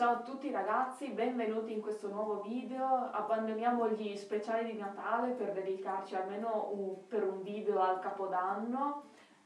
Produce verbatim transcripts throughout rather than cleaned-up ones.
Ciao a tutti ragazzi, benvenuti in questo nuovo video. Abbandoniamo gli speciali di Natale per dedicarci almeno un, per un video al Capodanno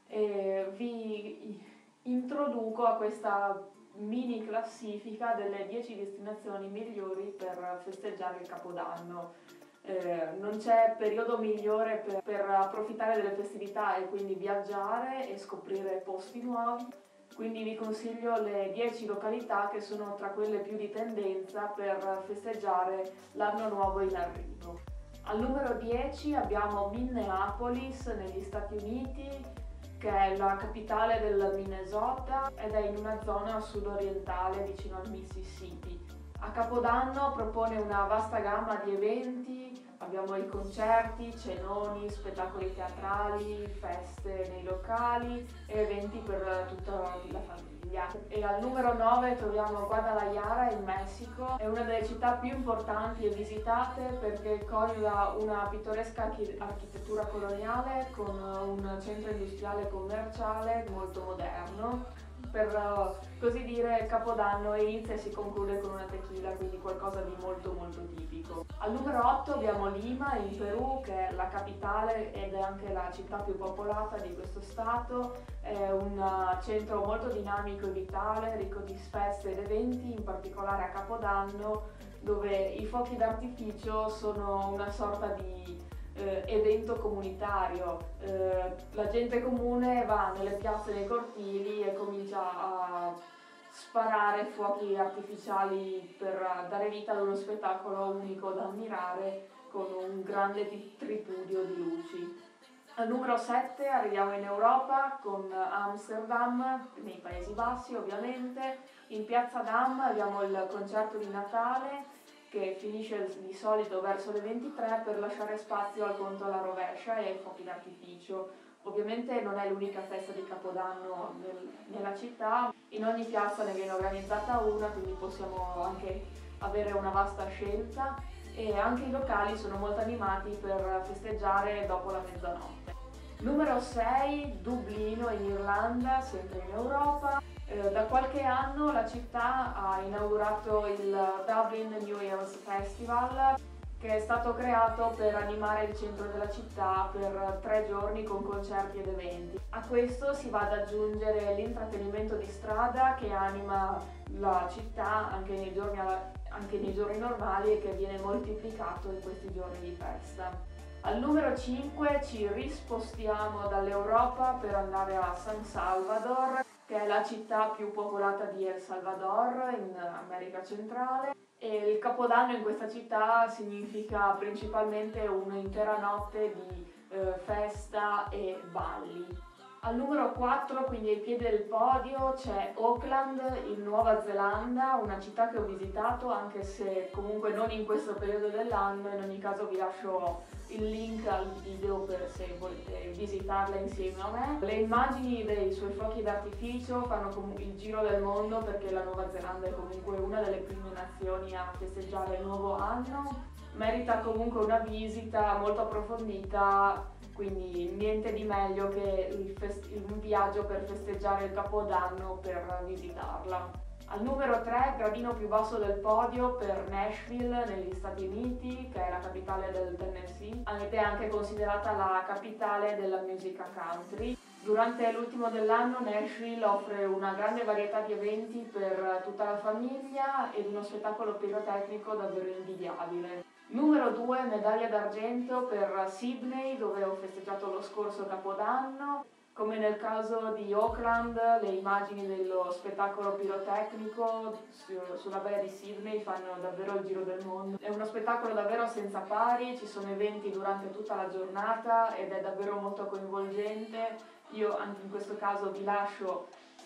e vi introduco a questa mini classifica delle dieci destinazioni migliori per festeggiare il Capodanno. Eh, non c'è periodo migliore per, per approfittare delle festività e quindi viaggiare e scoprire posti nuovi. Quindi vi consiglio le dieci località che sono tra quelle più di tendenza per festeggiare l'anno nuovo in arrivo. Al numero dieci abbiamo Minneapolis negli Stati Uniti, che è la capitale del Minnesota ed è in una zona sud-orientale vicino al Mississippi. A Capodanno propone una vasta gamma di eventi, abbiamo i concerti, cenoni, spettacoli teatrali, feste nei locali e eventi per tutta la famiglia. E al numero nove troviamo Guadalajara in Messico, è una delle città più importanti e visitate perché coniuga una pittoresca architettura coloniale con un centro industriale e commerciale molto moderno. Per così dire, Capodanno inizia e si conclude con una tequila, quindi qualcosa di molto molto tipico. Al numero otto abbiamo Lima in Perù, che è la capitale ed è anche la città più popolata di questo stato. È un centro molto dinamico e vitale, ricco di feste ed eventi, in particolare a Capodanno, dove i fuochi d'artificio sono una sorta di Eh, evento comunitario. Eh, la gente comune va nelle piazze, nei cortili e comincia a sparare fuochi artificiali per dare vita ad uno spettacolo unico da ammirare con un grande tripudio di luci. Al numero sette arriviamo in Europa con Amsterdam, nei Paesi Bassi ovviamente. In Piazza Dam abbiamo il concerto di Natale che finisce di solito verso le ventitré per lasciare spazio al conto alla rovescia e ai fuochi d'artificio. Ovviamente non è l'unica festa di Capodanno nel, nella città, in ogni piazza ne viene organizzata una, quindi possiamo anche avere una vasta scelta e anche i locali sono molto animati per festeggiare dopo la mezzanotte. Numero sei, Dublino in Irlanda, sempre in Europa. Eh, da qualche anno la città ha inaugurato il Dublin New Year's Festival, che è stato creato per animare il centro della città per tre giorni con concerti ed eventi. A questo si va ad aggiungere l'intrattenimento di strada che anima la città anche nei giorni, anche nei giorni normali e che viene moltiplicato in questi giorni di festa. Al numero cinque ci rispostiamo dall'Europa per andare a San Salvador, che è la città più popolata di El Salvador in America Centrale. E il Capodanno in questa città significa principalmente un'intera notte di eh, festa e balli. Al numero quattro, quindi ai piedi del podio, c'è Auckland in Nuova Zelanda, una città che ho visitato anche se comunque non in questo periodo dell'anno. In ogni caso vi lascio il link al video per se volete visitarla insieme a me. Le immagini dei suoi fuochi d'artificio fanno il giro del mondo perché la Nuova Zelanda è comunque una delle prime nazioni a festeggiare il nuovo anno. Merita comunque una visita molto approfondita, quindi niente di meglio che il un viaggio per festeggiare il Capodanno per visitarla. Al numero tre, gradino più basso del podio, per Nashville negli Stati Uniti, che è la capitale del Tennessee, ed è anche considerata la capitale della musica country. Durante l'ultimo dell'anno Nashville offre una grande varietà di eventi per tutta la famiglia ed uno spettacolo pirotecnico davvero invidiabile. Numero due, medaglia d'argento per Sydney, dove ho festeggiato lo scorso Capodanno. Come nel caso di Auckland, le immagini dello spettacolo pirotecnico sulla baia di Sydney fanno davvero il giro del mondo. È uno spettacolo davvero senza pari, ci sono eventi durante tutta la giornata ed è davvero molto coinvolgente. Io anche in questo caso vi lascio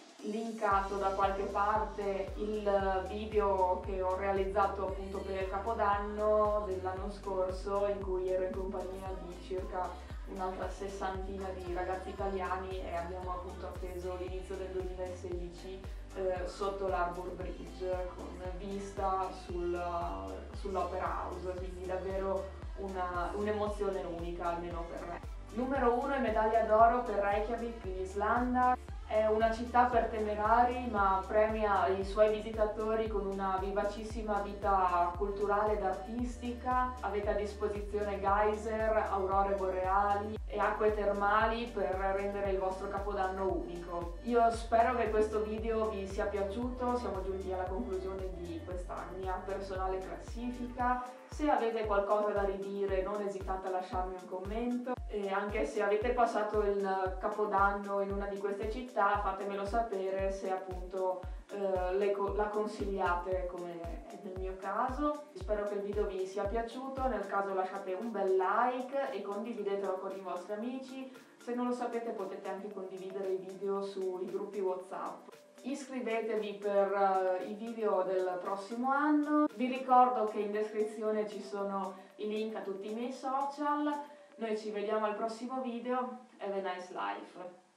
linkato da qualche parte il video che ho realizzato appunto per il Capodanno dell'anno scorso, in cui ero in compagnia di circa un'altra sessantina di ragazzi italiani e abbiamo appunto atteso l'inizio del duemilasedici eh, sotto l'Harbour Bridge con vista sul, sull'Opera House, quindi davvero una, un'emozione unica almeno per me. Numero uno è medaglia d'oro per Reykjavik in Islanda. È una città per temerari, ma premia i suoi visitatori con una vivacissima vita culturale ed artistica. Avete a disposizione geyser, aurore boreali e acque termali per rendere il vostro Capodanno unico. Io spero che questo video vi sia piaciuto, siamo giunti alla conclusione di questa mia personale classifica. Se avete qualcosa da ridire non esitate a lasciarmi un commento, e anche se avete passato il Capodanno in una di queste città fatemelo sapere se appunto eh, le, la consigliate come è nel mio caso. Spero che il video vi sia piaciuto, nel caso lasciate un bel like e condividetelo con i vostri amici. Se non lo sapete potete anche condividere i video sui gruppi WhatsApp. Iscrivetevi per uh, i video del prossimo anno. Vi ricordo che in descrizione ci sono i link a tutti i miei social. Noi ci vediamo al prossimo video. Have a nice life!